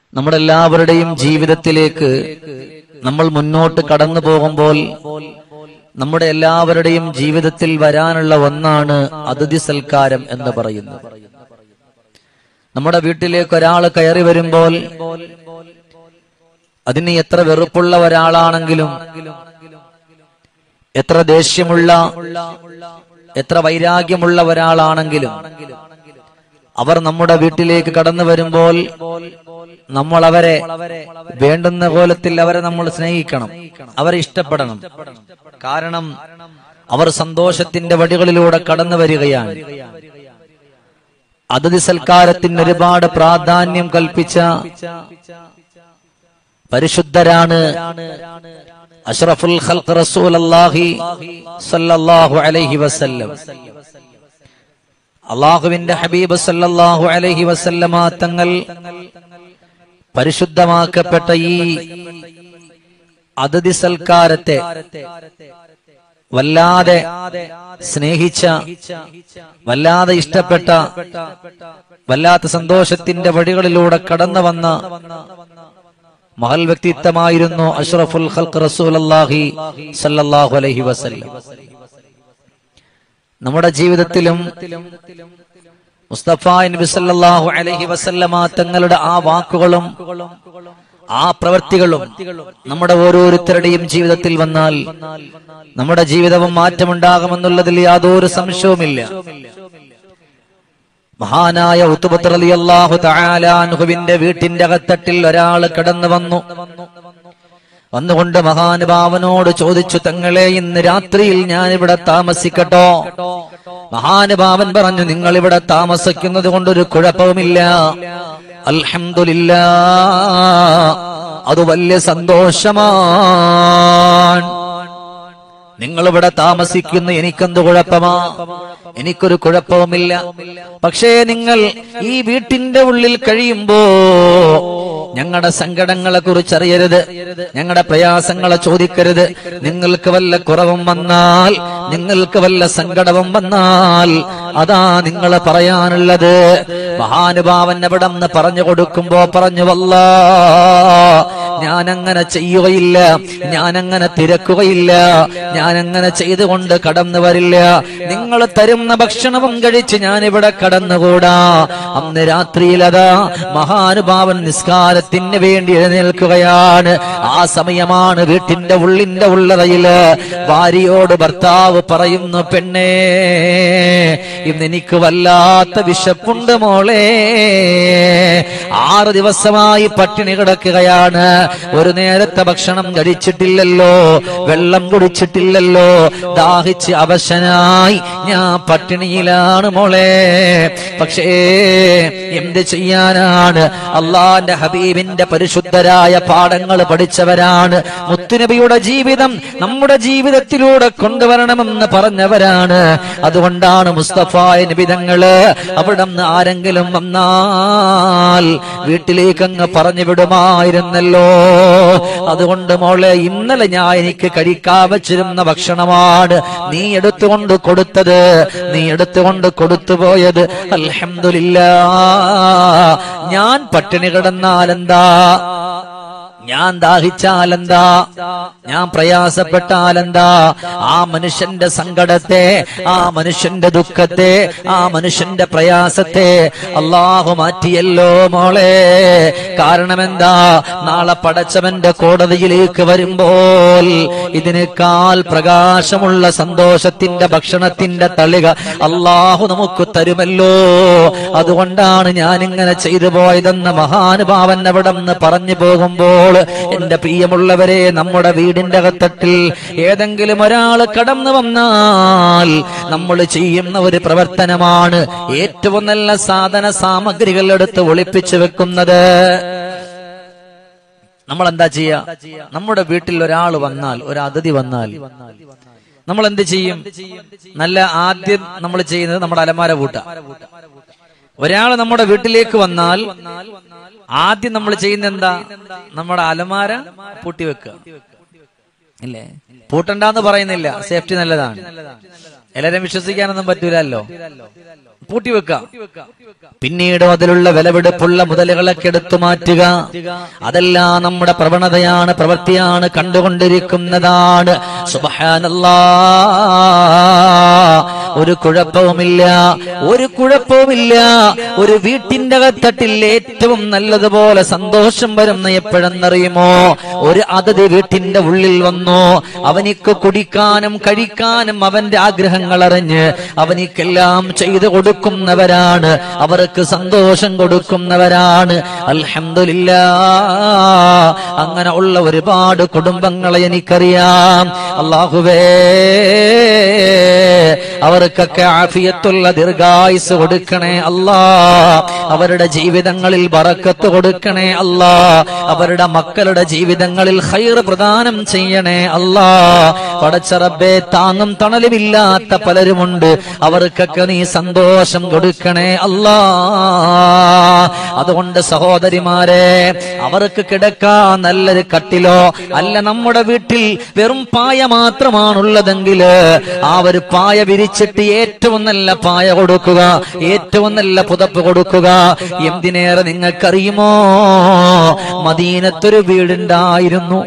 നമ്മുടെ എല്ലാവരുടെയും ജീവിതത്തിലേക്ക് നമ്മൾ മുന്നോട്ട് കടന്നു പോകുമ്പോൾ നമ്മുടെ എല്ലാവരുടെയും ജീവിതത്തിൽ വരാനുള്ള ഒന്നാണ് അതിഥി സൽക്കാരം എന്ന് പറയുന്നത്. നമ്മുടെ വീട്ടിലേക്ക് ഒരാൾ കയറി വരുമ്പോൾ അതിന് എത്ര വെറുപ്പുള്ള ഒരാളാണെങ്കിലും, എത്ര ദേഷ്യമുള്ള, എത്ര വൈരാഗ്യമുള്ള ഒരാളാണെങ്കിലും അവർ നമ്മുടെ വീട്ടിലേക്ക് കടന്നു വരുമ്പോൾ നമ്മൾ അവരെ വേണ്ടുന്ന കോലത്തിൽ അവരെ നമ്മൾ സ്നേഹിക്കണം, അവരെ ഇഷ്ടപ്പെടണം. കാരണം അവർ സന്തോഷത്തിന്റെ വഴികളിലൂടെ കടന്നു വരികയാണ്. അതിഥി സൽക്കാരത്തിന് ഒരുപാട് പ്രാധാന്യം കൽപ്പിച്ച പരിശുദ്ധരാണ് അഷ്റഫുൽ ഖൽഖ് റസൂലുള്ളാഹി സ്വല്ലല്ലാഹു അലൈഹി വസല്ലം. അല്ലാഹുവിന്റെ ഹബീബ് സല്ലല്ലാഹു അലൈഹി വസല്ലമ തങ്ങൾ പരിശുദ്ധമാക്കപ്പെട്ട ഈ അതിഥി സൽക്കാരത്തെ വല്ലാതെ സ്നേഹിച്ച, വല്ലാതെ ഇഷ്ടപ്പെട്ട, വല്ലാത്ത സന്തോഷത്തിന്റെ വഴികളിലൂടെ കടന്നു വന്ന മഹൽ വ്യക്തിത്വമായിരുന്നു അഷ്റഫുൽ ഖൽഖ് റസൂലുള്ളാഹി സ്വല്ലല്ലാഹു അലൈഹി വസല്ലം. നമ്മുടെ ജീവിതത്തിലും മുസ്തഫ നബി സല്ലല്ലാഹു അലൈഹി വസല്ലമ തങ്ങളുടെ ആ വാക്കുകളും ആ പ്രവൃത്തികളും നമ്മുടെ ഓരോരുത്തരുടെയും ജീവിതത്തിൽ വന്നാൽ നമ്മുടെ ജീവിതവും മാറ്റമുണ്ടാകുമെന്നുള്ളതിൽ യാതൊരു സംശയവുമില്ല. മഹാനായ ഉത്ബത്ത് റളിയല്ലാഹു തആല അൻഹുവിന്റെ വീട്ടിന്റെ അകത്തട്ടിൽ ഒരാൾ കടന്നു വന്നുകൊണ്ട് മഹാനുഭാവനോട് ചോദിച്ചു, തങ്ങളെ ഇന്ന് രാത്രിയിൽ ഞാൻ ഇവിടെ താമസിക്കട്ടോ? മഹാനുഭാവൻ പറഞ്ഞു, നിങ്ങൾ ഇവിടെ താമസിക്കുന്നത് കൊണ്ടൊരു കുഴപ്പവുമില്ല, അൽഹംദുലില്ലാഹ്, അത് വലിയ സന്തോഷമാണ്. നിങ്ങളിവിടെ താമസിക്കുന്ന എനിക്കെന്ത് കുഴപ്പമാ? എനിക്കൊരു കുഴപ്പവുമില്ല. പക്ഷേ നിങ്ങൾ ഈ വീട്ടിന്റെ ഉള്ളിൽ കഴിയുമ്പോ ഞങ്ങളുടെ സങ്കടങ്ങളെ കുറിച്ച് അറിയരുത്, ഞങ്ങളുടെ പ്രയാസങ്ങളെ ചോദിക്കരുത്. നിങ്ങൾക്ക് വല്ല കുറവും വന്നാൽ, നിങ്ങൾക്ക് വല്ല സങ്കടവും വന്നാൽ അതാ നിങ്ങൾ പറയാനുള്ളത്. മഹാനുഭാവൻ അവിടെ നിന്ന് പറഞ്ഞു കൊടുക്കുമ്പോ പറഞ്ഞു, വല്ലാ ഞാനങ്ങനെ ചെയ്യുകയില്ല, ഞാനങ്ങനെ തിരക്കുകയില്ല, ഞാനങ്ങനെ ചെയ്തുകൊണ്ട് കടന്നു വരില്ല. നിങ്ങൾ തരുന്ന ഭക്ഷണവും കഴിച്ച് ഞാനിവിടെ കടന്നുകൂടാ. അന്ന് രാത്രിയിൽ അതാ മഹാനുഭാവൻ നിസ്കാരത്തിന് വേണ്ടി എഴുന്നേൽക്കുകയാണ്. ആ സമയമാണ് വീട്ടിന്റെ ഉള്ളിന്റെ ഉള്ളറയില് ഭാര്യയോട് ഭർത്താവ് പറയുന്നു, പെണ്ണേ ഇന്ന് എനിക്ക് വല്ലാത്ത വിശപ്പുണ്ട് മോളെ, 6 ദിവസമായി പട്ടിണി കിടക്കുകയാണ്, ഒരു നേരത്തെ ഭക്ഷണം കഴിച്ചിട്ടില്ലല്ലോ, വെള്ളം കുടിച്ചിട്ടില്ലല്ലോ, ദാഹിച്ച് അവശനായി ഞാൻ പട്ടിണിയിലാണ് മോളെ. പക്ഷേ എന്ത് ചെയ്യാനാണ്? അള്ളാന്റെ ഹബീബിന്റെ പരിശുദ്ധരായ പാഠങ്ങൾ പഠിച്ചവരാണ്, മുത്തുനബിയുടെ ജീവിതം നമ്മുടെ ജീവിതത്തിലൂടെ കൊണ്ടുവരണമെന്ന് പറഞ്ഞവരാണ്. അതുകൊണ്ടാണ് മുസ്തഫ നബി തങ്ങള് അവിടെ നിന്ന് ആരെങ്കിലും വന്നാൽ വീട്ടിലേക്ക് അങ്ങ് പറഞ്ഞു വിടുമായിരുന്നല്ലോ. അതുകൊണ്ട് മോളെ, ഇന്നലെ എനിക്ക് കഴിക്കാൻ വെച്ചിരുന്ന ഭക്ഷണമാണ് നീ എടുത്തുകൊണ്ട് കൊടുത്തത്, നീ എടുത്തുകൊണ്ട് കൊടുത്തുപോയത്. അൽഹംദുലില്ലാഹ്, ഞാൻ പട്ടിണി കിടന്നാലെന്താ, ഞാൻ ദാഹിച്ചാലെന്താ, ഞാൻ പ്രയാസപ്പെട്ടാലെന്താ? ആ മനുഷ്യന്റെ സങ്കടത്തെ, ആ മനുഷ്യന്റെ ദുഃഖത്തെ, ആ മനുഷ്യന്റെ പ്രയാസത്തെ അല്ലാഹു മാറ്റിയല്ലോ മോളെ. കാരണം എന്താ? നാളെ പടച്ചവന്റെ കോടതിയിലേക്ക് വരുമ്പോൾ ഇതിനേക്കാൾ പ്രകാശമുള്ള സന്തോഷത്തിന്റെ ഭക്ഷണത്തിന്റെ തളിക അല്ലാഹു നമുക്ക് തരുമല്ലോ. അതുകൊണ്ടാണ് ഞാനിങ്ങനെ ചെയ്തു പോയതെന്ന് മഹാനുഭാവൻ അവിടെ നിന്ന് പറഞ്ഞു പോകുമ്പോൾ, എന്റെ പ്രിയമുള്ളവരെ, നമ്മുടെ വീടിന്റെ അകത്തട്ടിൽ ഏതെങ്കിലും ഒരാൾ കടന്നു വന്നാൽ നമ്മൾ ചെയ്യുന്ന ഒരു പ്രവർത്തനമാണ് ഏറ്റവും നല്ല സാധന സാമഗ്രികൾ എടുത്ത് ഒളിപ്പിച്ചു വെക്കുന്നത്. നമ്മൾ എന്താ ചെയ്യാ? നമ്മുടെ വീട്ടിൽ ഒരാൾ വന്നാൽ, ഒരു അതിഥി വന്നാൽ നമ്മൾ എന്ത് ചെയ്യും? നല്ല ആദ്യം നമ്മൾ ചെയ്യുന്നത് നമ്മുടെ അലമാര പൂട്ടാ. ഒരാൾ നമ്മുടെ വീട്ടിലേക്ക് വന്നാൽ ആദ്യം നമ്മൾ ചെയ്യുന്ന എന്താ? നമ്മുടെ അലമാര പൂട്ടി വെക്കുക, ഇല്ലേ? പൂട്ടണ്ടെന്ന് പറയുന്നില്ല, സേഫ്റ്റി നല്ലതാണ്. എല്ലാരും വിശ്വസിക്കാനൊന്നും പറ്റൂലല്ലോ. പൂട്ടിവെക്കുക. പിന്നീട് അതിലുള്ള വിലപിടിപ്പുള്ള മുതലുകളൊക്കെ എടുത്തു മാറ്റുക. അതെല്ലാം നമ്മുടെ പ്രവണതയാണ്, പ്രവൃത്തിയാണ്, കണ്ടുകൊണ്ടിരിക്കുന്നതാണ്. സുബ്ഹാനല്ലാഹ്. ഒരു കുഴപ്പവുമില്ല, ഒരു കുഴപ്പവുമില്ല. ഒരു വീട്ടിന്റെ അകത്തട്ടിൽ ഏറ്റവും നല്ലതുപോലെ സന്തോഷം വരുന്ന എപ്പോഴെന്നറിയുമോ? ഒരു അതിഥി വീട്ടിന്റെ ഉള്ളിൽ വന്നു. അവനിക്ക് കുടിക്കാനും കഴിക്കാനും അവന്റെ ആഗ്രഹങ്ങൾ അറിഞ്ഞ് അവനിക്കെല്ലാം ചെയ്തു കൊടുക്കുന്നവരാണ്, അവർക്ക് സന്തോഷം കൊടുക്കുന്നവരാണ്. അൽഹംദുലില്ലാഹ്. അങ്ങനെ ഉള്ള ഒരുപാട് കുടുംബങ്ങളെ എനിക്കറിയാം. അല്ലാഹുവേ, അവർക്കൊക്കെ ആഫിയത്തുള്ള ദീർഘായുസ് കൊടുക്കണേ അല്ലാ. അവരുടെ ജീവിതങ്ങളിൽ ബറക്കത്ത് കൊടുക്കണേ അല്ലാ. അവരുടെ മക്കളുടെ ജീവിതങ്ങളിൽ ഖൈർ പ്രദാനം ചെയ്യണേ അല്ലാ. പടച്ച റബ്ബേ, താങ്ങും തണലുമില്ലാത്ത പലരുമുണ്ട്, അവർക്കൊക്കെ നീ സന്തോഷം കൊടുക്കണേ അല്ലാ. അതുകൊണ്ട് സഹോദരിമാരെ, അവർക്ക് കിടക്കാൻ നല്ലൊരു കട്ടിലോ അല്ല, നമ്മുടെ വീട്ടിൽ വെറും പായ മാത്രമാണുള്ളതെങ്കിൽ ആ ഒരു പായ വിരിച്ചിട്ട് ഏറ്റവും നല്ല പായ കൊടുക്കുക, ഏറ്റവും നല്ല പുതപ്പ് കൊടുക്കുക. എന്തിനേറെ നിങ്ങൾക്കറിയുമോ? മദീനത്തൊരു വീടുണ്ടായിരുന്നു,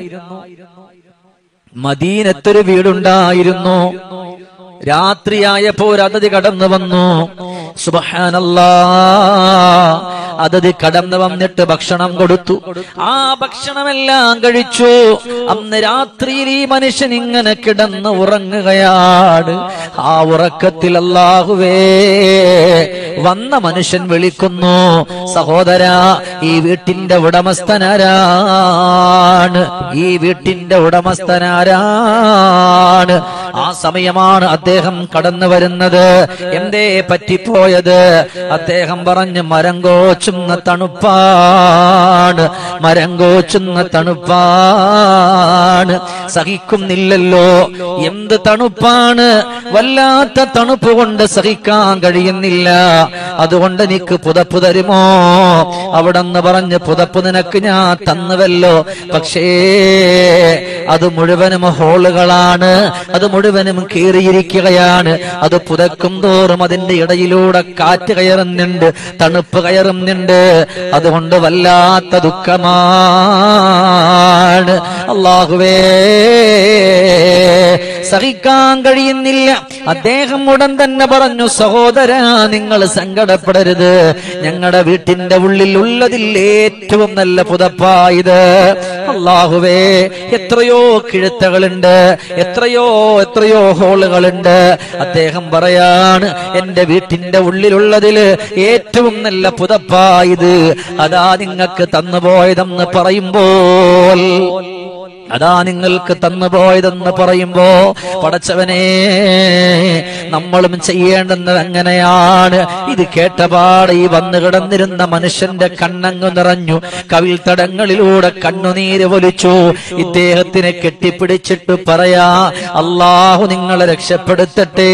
മദീനത്തൊരു വീടുണ്ടായിരുന്നു. രാത്രിയായപ്പോ ഒരു അതിഥി കടന്നു വന്നു. സുബ്ഹാനല്ലാഹ്. അതിഥി കടന്നു വന്നിട്ട് ഭക്ഷണം കൊടുത്തു. ആ ഭക്ഷണമെല്ലാം കഴിച്ചു. അന്ന് രാത്രിയിൽ ഈ മനുഷ്യൻ ഇങ്ങനെ കിടന്ന് ഉറങ്ങുകയാണ്. ആ ഉറക്കത്തിൽ അല്ലാഹുവേ, വന്ന മനുഷ്യൻ വിളിക്കുന്നു, സഹോദരാ, ഈ വീട്ടിന്റെ ഉടമസ്ഥനാരാണ്? ഈ വീട്ടിന്റെ ഉടമസ്ഥനാരാണ്? ആ സമയമാണ് അദ്ദേഹം കടന്നു വരുന്നത്. എന്തേ പറ്റിപ്പോയത്? അദ്ദേഹം പറഞ്ഞു, മരം കോച്ചുന്ന തണുപ്പാണ്, മരം കോച്ചുന്ന തണുപ്പാണ്, സഹിക്കുന്നില്ലല്ലോ. എന്ത് തണുപ്പാണ്! വല്ലാത്ത തണുപ്പ് കൊണ്ട് സഹിക്കാൻ കഴിയുന്നില്ല. അതുകൊണ്ട് എനിക്ക് പുതപ്പ് തരുമോ? അവിടെന്ന് പറഞ്ഞ്, പുതപ്പ് നിനക്ക് ഞാൻ തന്നുവല്ലോ, പക്ഷേ അത് മുഴുവനും ഹോളുകളാണ്, അത് മുഴുവനും കീറിയിരിക്കുകയാണ്. അത് പുതക്കും തോറും അതിന്റെ ഇടയിലൂടെ കാറ്റ് കയറുന്നുണ്ട്, തണുപ്പ് കയറുന്നുണ്ട്. അതുകൊണ്ട് വല്ലാത്ത ദുഃഖമാണ്. അല്ലാഹുവേ, സഹിക്കാൻ കഴിയുന്നില്ല. അദ്ദേഹം ഉടൻ തന്നെ പറഞ്ഞു, സഹോദരാ, നിങ്ങൾ സങ്കടപ്പെടരുത്, ഞങ്ങളുടെ വീട്ടിന്റെ ഉള്ളിൽ ഉള്ളതിൽ ഏറ്റവും നല്ല പുതപ്പായത്. അല്ലാഹുവേ, എത്രയോ കിഴുത്തകളുണ്ട്, എത്രയോ എത്രയോ ഹോളുകളുണ്ട്. അദ്ദേഹം പറയാണ്, എന്റെ വീട്ടിന്റെ ഉള്ളിലുള്ളതില് ഏറ്റവും നല്ല പുതപ്പായത് അതാ നിങ്ങൾക്ക് തന്നുപോയതെന്ന് പറയുമ്പോൾ, അതാ നിങ്ങൾക്ക് തന്നുപോയതെന്ന് പറയുമ്പോ, പടച്ചവനെ, നമ്മളും ചെയ്യേണ്ടുന്നത് അങ്ങനെയാണ്. ഇത് കേട്ടപാട് ഈ വന്നു കിടന്നിരുന്ന മനുഷ്യന്റെ കണ്ണങ്ങു നിറഞ്ഞു, കവിൾ തടങ്ങളിലൂടെ കണ്ണുനീര് വലിച്ചു. ഇദ്ദേഹത്തിനെ കെട്ടിപ്പിടിച്ചിട്ട് പറയാ, അല്ലാഹു നിങ്ങളെ രക്ഷപ്പെടുത്തട്ടെ,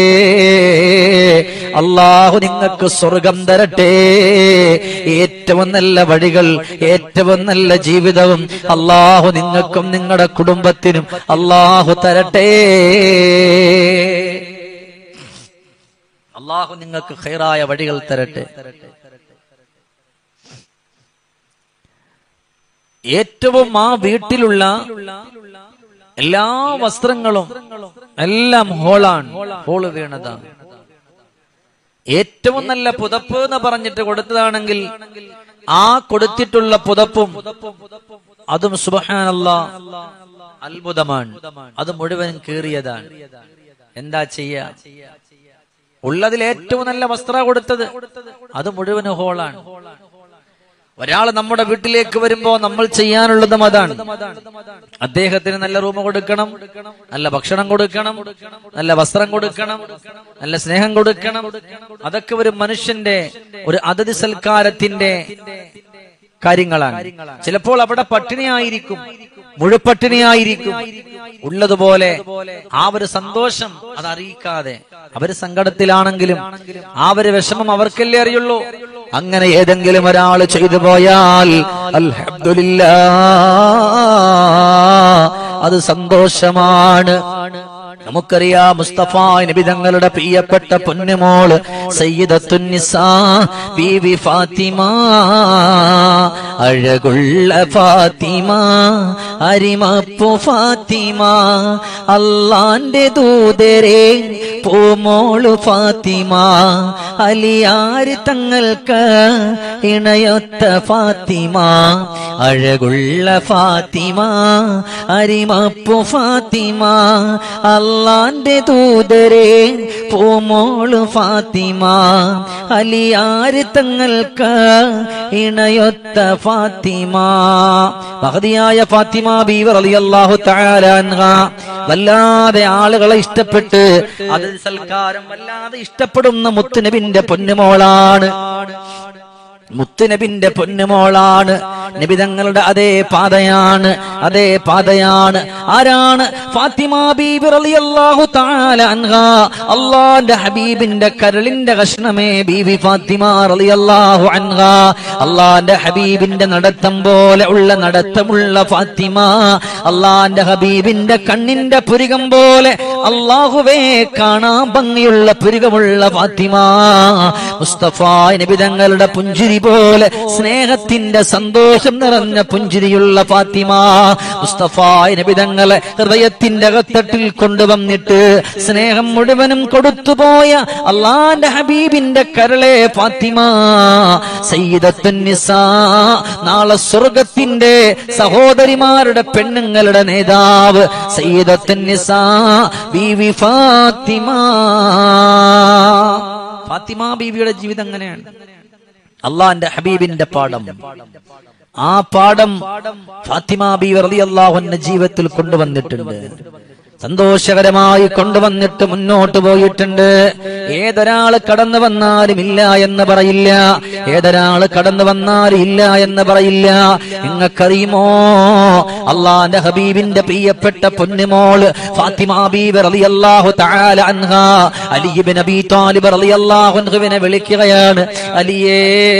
അല്ലാഹു നിങ്ങൾക്ക് സ്വർഗം തരട്ടെ, ഏറ്റവും നല്ല വഴികൾ, ഏറ്റവും നല്ല ജീവിതവും അല്ലാഹു നിങ്ങൾക്കും നിങ്ങളുടെ കുടുംബത്തിനും അല്ലാഹു തരട്ടെ, അല്ലാഹു നിങ്ങൾക്ക് ഖൈറായ വഴികൾ തരട്ടെ. ഏറ്റവും ആ വീട്ടിലുള്ള എല്ലാ വസ്ത്രങ്ങളും എല്ലാം ഹോളാണ്, ഹോള് വീണതാണ്. ഏറ്റവും നല്ല പുതപ്പ് എന്ന് പറഞ്ഞിട്ട് കൊടുത്തതാണെങ്കിൽ ആ കൊടുത്തിട്ടുള്ള പുതപ്പും അതും സുബ്ഹാനല്ലാഹ് അത്ഭുതമാണ്, അത് മുഴുവൻ കീറിയതാണ്. എന്താ ചെയ്യാ? ഉള്ളതിൽ ഏറ്റവും നല്ല വസ്ത്രം കൊടുത്തത്, അത് മുഴുവൻ ഹോളാണ്. ഒരാൾ നമ്മുടെ വീട്ടിലേക്ക് വരുമ്പോ നമ്മൾ ചെയ്യാനുള്ളതും അതാണ്. അദ്ദേഹത്തിന് നല്ല റൂം കൊടുക്കണം, നല്ല ഭക്ഷണം കൊടുക്കണം, നല്ല വസ്ത്രം കൊടുക്കണം, നല്ല സ്നേഹം കൊടുക്കണം. അതൊക്കെ ഒരു മനുഷ്യന്റെ ഒരു അതിഥി സൽക്കാരത്തിന്റെ കാര്യങ്ങളാണ്. ചിലപ്പോൾ അവിടെ പട്ടിണിയായിരിക്കും, മുഴുപട്ടിണിയായിരിക്കും. ഉള്ളതുപോലെ ആ ഒരു സന്തോഷം അതറിയിക്കാതെ, അവര് സങ്കടത്തിലാണെങ്കിലും ആ ഒരു വിഷമം അവർക്കല്ലേ അറിയുള്ളൂ. അങ്ങനെ ഏതെങ്കിലും ഒരാൾ ചെയ്തു പോയാൽ അൽഹംദുലില്ലാഹ്, അത് സന്തോഷമാണ്. നമുക്കറിയാം, മുസ്തഫ നബി തങ്ങളുടെ പ്രിയപ്പെട്ട പൊന്നുമോള് സയ്യിദത്തുൻ നിസാ ബീവി ഫാത്തിമ, അഴകുള്ള ഫാത്തിമ, അരിമപ്പു ഫാത്തിമ, അല്ലാന്റെ ദൂതരെ പൂമോളു ഫാത്തിമ, അലിയാര് തങ്ങൾക്ക് ഇണയൊത്ത ഫാത്തിമ, അഴകുള്ള ഫാത്തിമ, അരിമപ്പു ഫാത്തിമ, അല്ലാന്റെ ദൂതരെ പൂമോളു ഫാത്തിമ, അലിയാര് തങ്ങൾക്ക് ഇണയൊത്ത ഫാത്തിമ. മഹദിയായ ഫാത്തിമ ബീവി റളിയല്ലാഹു തആല അൻഹ വല്ലാതെ ആളുകളെ ഇഷ്ടപ്പെട്ട് അതിൽ സൽക്കാരം വല്ലാതെ ഇഷ്ടപ്പെടുന്ന മുത്തുനബിന്റെ പൊന്നുമോളാണ്. മുത്തുനബിന്റെ പൊന്നുമോളാണ്. നബി തങ്ങളുടെ അതേ പാതയാണ്, അതേ പാതയാണ്. ആരാണ്? ഫാത്തിമ ബീബി റളിയല്ലാഹു തആല അൻഹ. അല്ലാഹുവിന്റെ ഹബീബിന്റെ കരളിന്റെ കഷ്ണമേ ബീബി ഫാത്തിമ റളിയല്ലാഹു അൻഹ. അല്ലാഹുവിന്റെ ഹബീബിന്റെ നടത്തം പോലെ ഉള്ള നടത്തമുള്ള ഫാത്തിമ, അല്ലാഹുവിന്റെ ഹബീബിന്റെ കണ്ണിന്റെ പുരികം പോലെ അല്ലാഹുവേ കാണാൻ ഭംഗിയുള്ള പുരികമുള്ള ഫാത്തിമ, മുസ്തഫ നബി തങ്ങളുടെ പുഞ്ചിരി പോലെ സ്നേഹത്തിന്റെ സന്തോഷം നിറഞ്ഞ പുഞ്ചിരിയുള്ള ഫാത്തിമ, മുസ്തഫ നബി തങ്ങളെ ഹൃദയത്തിന്റെ അകത്തട്ടിൽ കൊണ്ടുവന്നിട്ട് സ്നേഹം മുഴുവനും കൊടുത്തുപോയ അല്ലാഹുവിന്റെ ഹബീബിന്റെ കരളെ ഫാത്തിമ, സയ്യിദത്തുൻ നിസാ, നാളെ സ്വർഗത്തിന്റെ സഹോദരിമാരുടെ പെണ്ണുങ്ങളുടെ നേതാവ് സയ്യിദത്തുൻ നിസാ ബീവി ഫാത്തിമ. ഫാത്തിമ ബീവിയുടെ ജീവിതം അങ്ങനെയാണ്. അള്ളാന്റെ ഹബീബിന്റെ പാഠം, ആ പാഠം ഫാത്തിമ ബീവി റളിയല്ലാഹു അൻഹ ജീവിതത്തിൽ കൊണ്ടുവന്നിട്ടുണ്ട്, സന്തോഷകരമായി കൊണ്ടുവന്നിട്ട് മുന്നോട്ട് പോയിട്ടുണ്ട്. ഏതൊരാള് കടന്നു വന്നാലും ഇല്ല എന്ന് പറയില്ല, ഏതൊരാള് കടന്നു വന്നാലും ഇല്ല എന്ന് പറയില്ല. നിങ്ങൾക്കറിയുമോ, അള്ളാന്റെ ഹബീബിന്റെ പ്രിയപ്പെട്ട പൊന്നുമോള് ഫാത്തിമ ബീവി റളിയല്ലാഹു തആല അൻഹ അലി ഇബ്നു അബീ ത്വാലിബ് റളിയല്ലാഹു അൻഹുവിനെ വിളിക്കുകയാണ്. അലിയേ,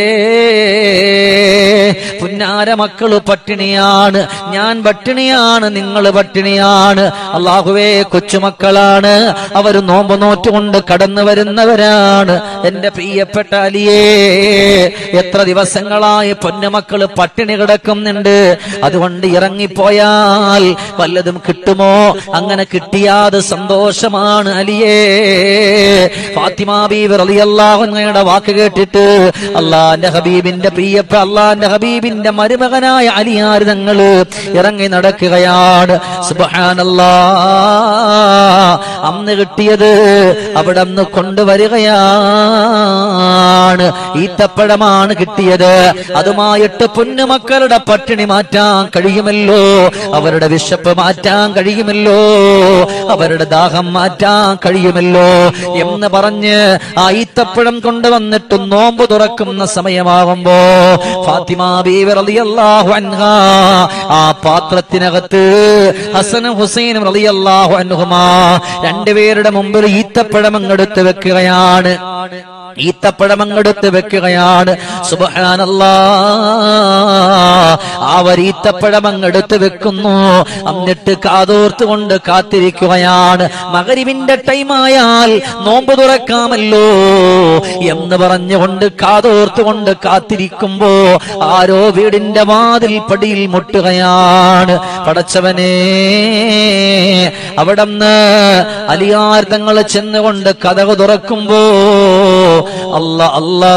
പുന്നാര മക്കള് പട്ടിണിയാണ്, ഞാൻ പട്ടിണിയാണ്, നിങ്ങൾ പട്ടിണിയാണ്. അല്ലാഹുവേ, കൊച്ചുമക്കളാണ്, അവര് നോമ്പ് നോറ്റുകൊണ്ട് കടന്നു വരുന്നവരാണ്. എന്റെ പ്രിയപ്പെട്ട അലിയേ, എത്ര ദിവസങ്ങളായി പൊന്നുമക്കള് പട്ടിണി കിടക്കുന്നുണ്ട്. അതുകൊണ്ട് ഇറങ്ങിപ്പോയാൽ വല്ലതും കിട്ടുമോ? അങ്ങനെ കിട്ടിയാത് സന്തോഷമാണ് അലിയേ. ഫാത്തിമ ബീവി റളിയല്ലാഹു അൻഹയുടെ വാക്ക് കേട്ടിട്ട് അല്ലാഹുവിന്റെ ഹബീബിന്റെ പ്രിയപ്പെട്ട അല്ലാഹുവിന്റെ ഹബീബിന്റെ മരുമകനായ അലിയാർ തങ്ങള് ഇറങ്ങി നടക്കുകയാണ്. സുബ്ഹാനല്ലാഹ്, അന്ന് കിട്ടിയത് അവിടെ നിന്ന് കൊണ്ടുവരികയാണ്. ഈത്തപ്പഴമാണ് കിട്ടിയത്. അതുമായിട്ട് പൊന്നുമക്കളുടെ പട്ടിണി മാറ്റാൻ കഴിയുമല്ലോ, അവരുടെ വിശപ്പ് മാറ്റാൻ കഴിയുമല്ലോ, അവരുടെ ദാഹം മാറ്റാൻ കഴിയുമല്ലോ എന്ന് പറഞ്ഞ് ആ ഈത്തപ്പഴം കൊണ്ടുവന്നിട്ട് നോമ്പ് തുറക്കുന്ന സമയമാകുമ്പോ ഫാത്തിമ ബീവി റളിയല്ലാഹു അൻഹ ആ പാത്രത്തിനകത്ത് ഹസനും ഹുസൈനും റളിയല്ലാഹു അൻഹുമാ രണ്ടുപേരുടെ മുമ്പിൽ ഈത്തപ്പഴം അങ്ങെടുത്ത് വെക്കുകയാണ്. ഈത്തപ്പഴമങ്ങെടുത്ത് വെക്കുകയാണ്. സുബ്ഹാനല്ലാഹ്, അവർ ഈത്തപ്പഴമങ്ങെടുത്ത് വെക്കുന്നു. എന്നിട്ട് കാതോർത്തുകൊണ്ട് കാത്തിരിക്കുകയാണ്. മഗ്രിബിന്റെ ടൈമായാൽ നോമ്പ് തുറക്കാമല്ലോ എന്ന് പറഞ്ഞുകൊണ്ട് കാതോർത്തുകൊണ്ട് കാത്തിരിക്കുമ്പോ ആരോ വീടിന്റെ വാതിൽ പടിയിൽ മുട്ടുകയാണ്. പടച്ചവനെ, അവിടുന്ന് അലിയാർ തങ്ങൾ ചെന്നുകൊണ്ട് കതക് തുറക്കുമ്പോ അല്ലാ അല്ലാ,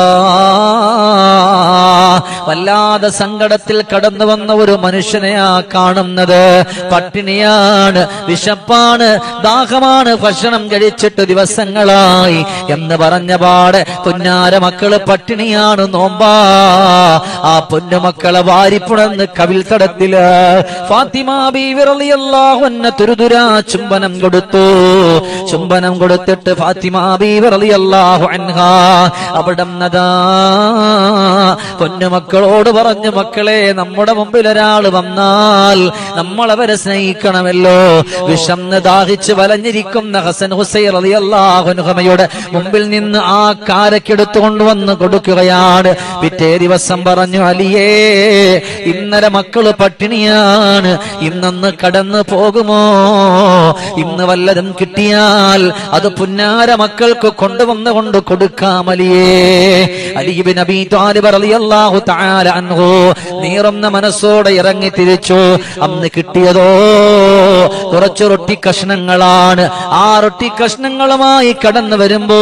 വല്ലാതെ സങ്കടത്തിൽ കടന്നു വന്ന ഒരു മനുഷ്യനെയാ കാണുന്നത്. പട്ടിണിയാണ്, വിശപ്പാണ്, ദാഹമാണ്, ഭക്ഷണം കഴിച്ചിട്ട് ദിവസങ്ങളായി എന്ന് പറഞ്ഞ പാടെ പൊന്നാര മക്കള് പട്ടിണിയാണ്, നോമ്പാ. ആ പൊന്നുമക്കളെ വാരിപ്പുണർന്ന് കവിൽ തടത്തില് ഫാത്തിമ ബീവി റളിയല്ലാഹു അൻഹ തുരുതുരാ ചുംബനം കൊടുത്തു. ചുംബനം കൊടുത്തിട്ട് ഫാത്തിമ ബീവി റളിയല്ലാഹു അൻഹ അവിടന്നതാ പൊന്നു പൊന്നുമക്കളോട് പറഞ്ഞു, മക്കളെ, നമ്മുടെ മുമ്പിൽ ഒരാൾ വന്നാൽ നമ്മൾ അവരെ സ്നേഹിക്കണമല്ലോ. വിശന്ന് ദാഹിച്ച് വലഞ്ഞിരിക്കുന്ന ഹസൻ ഹുസൈൻ റളിയല്ലാഹു അൻഹുമയുടെ മുമ്പിൽ നിന്ന് ആ കാരക്കെടുത്തു കൊണ്ടുവന്ന് കൊടുക്കുകയാണ്. പിറ്റേ ദിവസം പറഞ്ഞു, അലിയേ, ഇന്നലെ മക്കള് പട്ടിണിയാണ്, ഇന്നൊന്ന് കടന്നു പോകുമോ? ഇന്ന് വല്ലതും കിട്ടിയാൽ അത് പുന്നാര മക്കൾക്ക് കൊണ്ടുവന്നുകൊണ്ട് കൊടുക്കാം അലിയേ. അലി ഇബ്നു അബീ ത്വാലിബ് റളിയല്ലാഹു തആല അൻഹു നീറുന്ന മനസ്സോടെ ഇറങ്ങി തിരിച്ചു. അന്ന് കിട്ടിയതോ കുറച്ചു റൊട്ടി കഷ്ണങ്ങളാണ്. ആ റൊട്ടി കഷ്ണങ്ങളുമായി കടന്നു വരുമ്പോ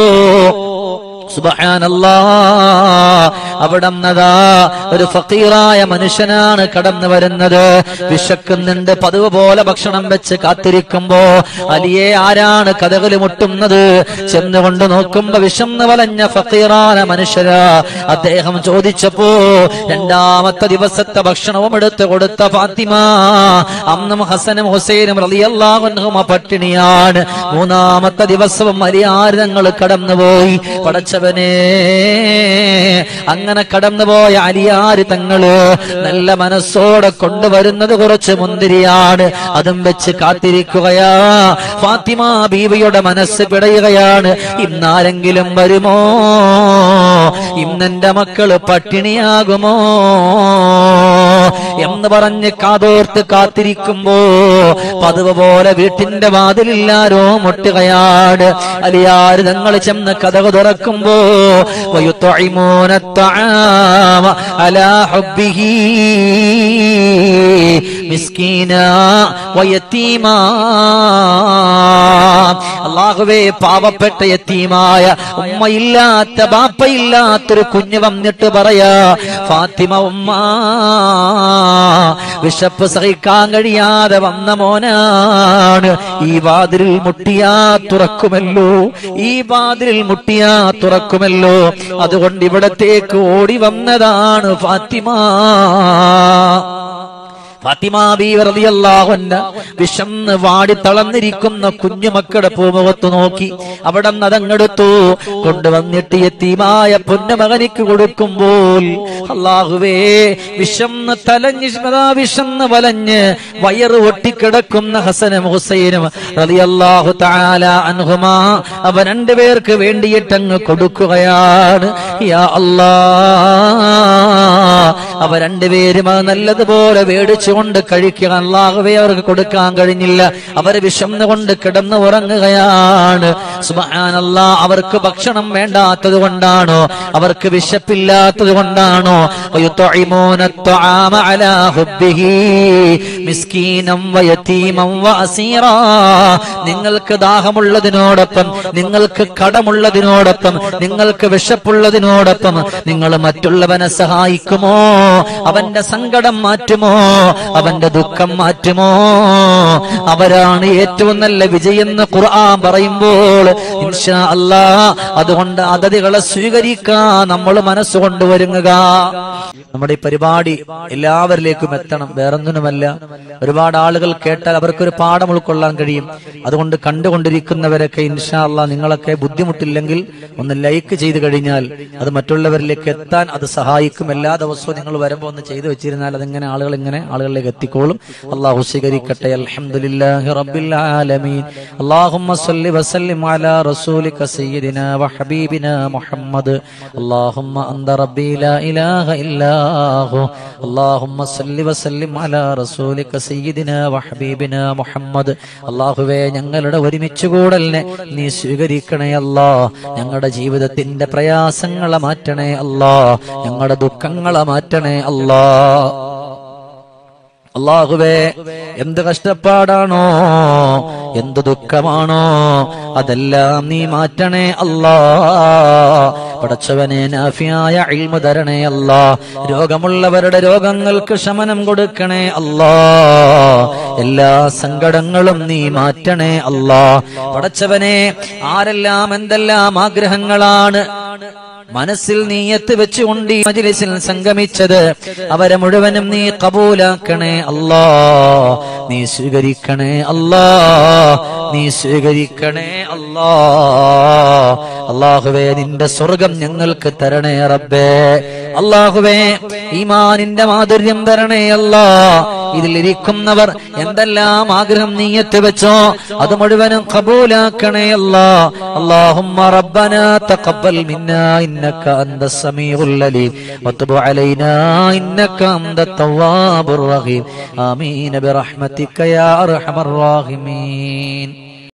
സുബ്ഹാനല്ലാഹ്, അവിടന്നതാ ഒരു ഫഖീറായ മനുഷ്യനാണ് കടന്നു വരുന്നത്. വിശക്കുന്നുണ്ട്. പതിവ് പോലെ ഭക്ഷണം വെച്ച് കാത്തിരിക്കുമ്പോ അലിയെ ആരാണ് കതകല് മുട്ടുന്നത്? ചെന്നുകൊണ്ട് നോക്കുമ്പോ വിശന്ന് വലഞ്ഞ ഫഖീറായ മനുഷ്യരാ. അദ്ദേഹം ചോദിച്ചപ്പോ രണ്ടാമത്തെ ദിവസത്തെ ഭക്ഷണവും എടുത്ത് കൊടുത്ത ഫാത്തിമ, അന്നും ഹസനും ഹുസൈനും റളിയല്ലാഹു അൻഹുമ പട്ടിണിയാണ്. മൂന്നാമത്തെ ദിവസവും അലിയാർ തങ്ങൾ കടന്നുപോയി. പടച്ചവനെ, അങ്ങനെ കടന്നുപോയ അലിയാര് തങ്ങള് നല്ല മനസ്സോടെ കൊണ്ടുവരുന്നത് കുറച്ച് മുന്തിരിയാണ്. അതും വെച്ച് കാത്തിരിക്കുകയാ. ഫാത്തിമ ബീവിയുടെ മനസ്സ് പിടയുകയാണ്. ഇന്നാരെങ്കിലും വരുമോ? ഇന്നെന്റെ മക്കള് പട്ടിണിയാകുമോ എന്ന് പറഞ്ഞ് കാതോർത്ത് കാത്തിരിക്കുമ്പോ പതിവ് പോലെ വീട്ടിന്റെ വാതിലില്ലാരോ മുട്ടുകയാണ്. അലിയാര് തങ്ങൾ ചെന്ന് കതക് തുറക്കുമ്പോ ويطعمون الطعام على حبه مسكينا ويتيما. അല്ലാഹുവേ, പാവപ്പെട്ട യതീമായ, ഉമ്മയില്ലാത്ത ബാപ്പയില്ലാത്തൊരു കുഞ്ഞ് വന്നിട്ട് പറയാ, ഫാത്തിമ ഉമ്മ, വിശപ്പ് സഹിക്കാൻ കഴിയാതെ വന്ന മോനാണ്. ഈ വാതിലിൽ മുട്ടിയാ തുറക്കുമല്ലോ, ഈ വാതിലിൽ മുട്ടിയാ തുറക്കുമല്ലോ. അതുകൊണ്ട് ഇവിടത്തേക്ക് ഓടി വന്നതാണ് ഫാത്തിമ. ഫാത്തിമ ബീവി റളിയല്ലാഹു അൻഹ വിശന്ന് വാടി തളർന്നിരിക്കുന്ന കുഞ്ഞുമക്കളുടെ പൂമുഖത്ത് നോക്കി അവിടെ അതങ്ങെടുത്തു കൊണ്ടുവന്നിട്ട് യതീമായ പൊന്നുമകനിക്ക് കൊടുക്കുമ്പോൾ, അല്ലാഹുവേ, വിശന്ന് വിശന്ന് വലഞ്ഞ് വയറ് ഒട്ടിക്കിടക്കുന്ന ഹസനും ഹുസൈനും റളിയല്ലാഹു തആല അൻഹുമാ അവ രണ്ടുപേർക്ക് വേണ്ടിയിട്ടങ്ങ് കൊടുക്കുകയാണ്. യാ അല്ലാഹ്, അവ രണ്ടുപേരും നല്ലതുപോലെ വേടിച്ചു കൊണ്ട് കഴിക്കുക. അല്ലാഹുവേ, അവർക്ക് കൊടുക്കാൻ കഴിഞ്ഞില്ല. അവർ വിശന്നുകൊണ്ട് കിടന്ന് ഉറങ്ങുകയാണ്. സുബ്ഹാനല്ലാഹ്, അവർക്ക് ഭക്ഷണം വേണ്ടാത്തത് കൊണ്ടാണോ? അവർക്ക് വിശപ്പില്ലാത്തത് കൊണ്ടാണോ? വയുത്ഇമൂന അത്അമ അലാ ഹുബ്ബിഹി മിസ്കീനം വയതീമം വഅസീറാ. നിങ്ങൾക്ക് ദാഹമുള്ളതിനോടൊപ്പം, നിങ്ങൾക്ക് കടമുള്ളതിനോടൊപ്പം, നിങ്ങൾക്ക് വിശപ്പുള്ളതിനോടൊപ്പം നിങ്ങൾ മറ്റുള്ളവനെ സഹായിക്കുമോ? അവന്റെ സങ്കടം മാറ്റുമോ? അവന്റെ ദുഃഖം മാറ്റുമോ? അവരാണ് ഏറ്റവും നല്ല വിജയെന്ന് ഖുർആൻ പറയുമ്പോൾ ഇൻഷാ അല്ലാഹ് അതുകൊണ്ട് അതിഥികളെ സ്വീകരിക്കാൻ നമ്മൾ മനസ്സുകൊണ്ട് ഒരുങ്ങുക. നമ്മുടെ ഈ പരിപാടി എല്ലാവരിലേക്കും എത്തണം, വേറൊന്നിനുമല്ല. ഒരുപാട് ആളുകൾ കേട്ടാൽ അവർക്കൊരു പാഠം ഉൾക്കൊള്ളാൻ കഴിയും. അതുകൊണ്ട് കണ്ടുകൊണ്ടിരിക്കുന്നവരൊക്കെ ഇൻഷാ അല്ലാഹ് നിങ്ങളൊക്കെ ബുദ്ധിമുട്ടില്ലെങ്കിൽ ഒന്ന് ലൈക്ക് ചെയ്ത് കഴിഞ്ഞാൽ അത് മറ്റുള്ളവരിലേക്ക് എത്താൻ അത് സഹായിക്കും. എല്ലാ ദിവസവും നിങ്ങൾ വരുമ്പോൾ ഒന്ന് ചെയ്തു വെച്ചിരുന്നാൽ അതിങ്ങനെ ആളുകളിലേക്ക് എത്തിക്കോളും. അല്ലാഹു സ്വീകരിക്കട്ടെ. അൽഹംദുലില്ലാഹി റബ്ബിൽ ആലമീൻ. അല്ലാഹുമ്മ സ്വല്ലി വസല്ലിം അലാ റസൂലിക സയ്യിദിനാ വഹബീബിനാ മുഹമ്മദ്. അല്ലാഹുമ്മ അന്ത റബ്ബി ലാ ഇലാഹ ഇല്ലാഹു. അല്ലാഹുമ്മ സ്വല്ലി വസല്ലിം അലാ റസൂലിക സയ്യിദിനാ വഹബീബിനാ മുഹമ്മദ്. അല്ലാഹുവേ, ഞങ്ങളുടെ ഒരുമിച്ച് കൂടലിനെ നീ സ്വീകരിക്കണേ അല്ലാ. ഞങ്ങളുടെ ജീവിതത്തിന്റെ പ്രയാസങ്ങളെ മാറ്റണേ അല്ലാ. ഞങ്ങളുടെ ദുഃഖങ്ങളെ മാറ്റണേ അല്ലാ. അല്ലാഹുവേ, എന്ത് കഷ്ടപ്പാടാണോ, എന്ത് ദുഃഖമാണോ, അതെല്ലാം നീ മാറ്റണേ അല്ലാ. പടച്ചവനെ, നാഫിയായ ഇൽമു തരണേ അല്ലാ. രോഗമുള്ളവരുടെ രോഗങ്ങൾക്ക് ശമനം കൊടുക്കണേ അല്ലാ. എല്ലാ സങ്കടങ്ങളും നീ മാറ്റണേ അല്ലാ. പടച്ചവനെ, ആരെല്ലാം എന്തെല്ലാം ആഗ്രഹങ്ങളാണ് മനസ്സിൽ നീയത്ത് വെച്ചുകൊണ്ട് ഈ മജ്ലിസിൽ സംഗമിച്ചത്, അവരെ മുഴുവനും നീ കബൂലാക്കണേ അല്ലാ. നീ സ്വീകരിക്കണേ അല്ലാ. നീ സ്വീകരിക്കണേ അല്ലാ. അല്ലാഹുവേ, നിന്റെ സ്വർഗം ഞങ്ങൾക്ക് തരണേ റബ്ബേ. അല്ലാഹുവേ ഈമാനിന്റെ മാധുര്യം തരണേ അല്ലാ. ഇതിലിരിക്കുന്നവർ എന്തെല്ലാം ആഗ്രഹം നീയത്ത് വെച്ചോ അത് മുഴുവനും ഖബൂലാക്കണേ അല്ലാ. അല്ലാഹുമ്മ റബ്ബനാ തഖബ്ബൽ മിന്നാ ഇന്നക അന്തസ് സമീഉൽ അലീം വതുബ് അലൈനാ ഇന്നക അന്തത് തവ്വാബുർ റഹീം. ആമീൻ ബിറഹ്മതിക യാ അർഹമർ റഹീമീൻ.